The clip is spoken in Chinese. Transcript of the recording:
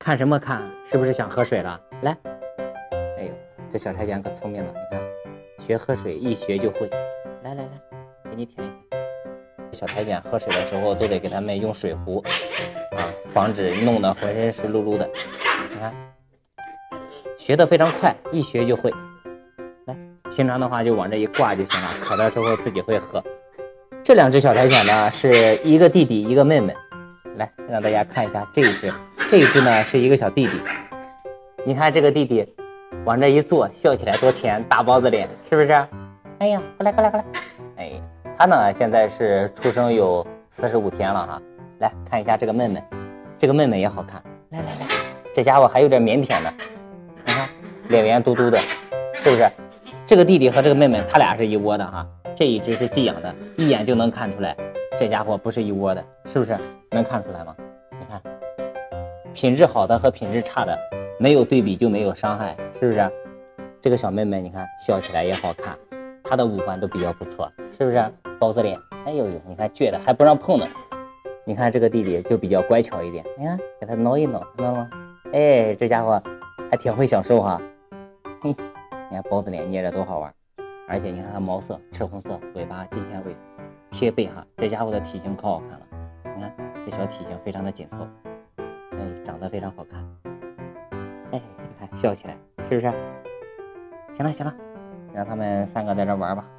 看什么看？是不是想喝水了？来，哎呦，这小柴犬可聪明了，你看，学喝水一学就会。来来来，给你舔一舔。小柴犬喝水的时候都得给它们用水壶啊，防止弄得浑身湿漉漉的。你看，学得非常快，一学就会。来，平常的话就往这一挂就行了，渴的时候自己会喝。这两只小柴犬呢是一个弟弟一个妹妹。来让大家看一下这一只，这一只呢是一个小弟弟。你看这个弟弟往这一坐，笑起来多甜，大包子脸，是不是？哎呀，过来过来过来。哎，他呢现在是出生有45天了哈。来看一下这个妹妹，这个妹妹也好看。来来来，这家伙还有点腼腆的，你看脸圆嘟嘟的，是不是？这个弟弟和这个妹妹他俩是一窝的哈。这一只是寄养的，一眼就能看出来这家伙不是一窝的，是不是？能看出来吗？你看，品质好的和品质差的没有对比就没有伤害，是不是？这个小妹妹你看笑起来也好看，她的五官都比较不错，是不是？包子脸，哎呦呦，你看倔的还不让碰呢。你看这个弟弟就比较乖巧一点，你看给他挠一挠，知道吗？哎，这家伙还挺会享受哈。嘿，你看包子脸捏着多好玩，而且你看它毛色赤红色，尾巴金钱尾，贴背哈，这家伙的体型可好看了。你看这小体型非常的紧凑，哎，长得非常好看。哎，你看笑起来是不是？行了行了，让他们3个在这玩吧。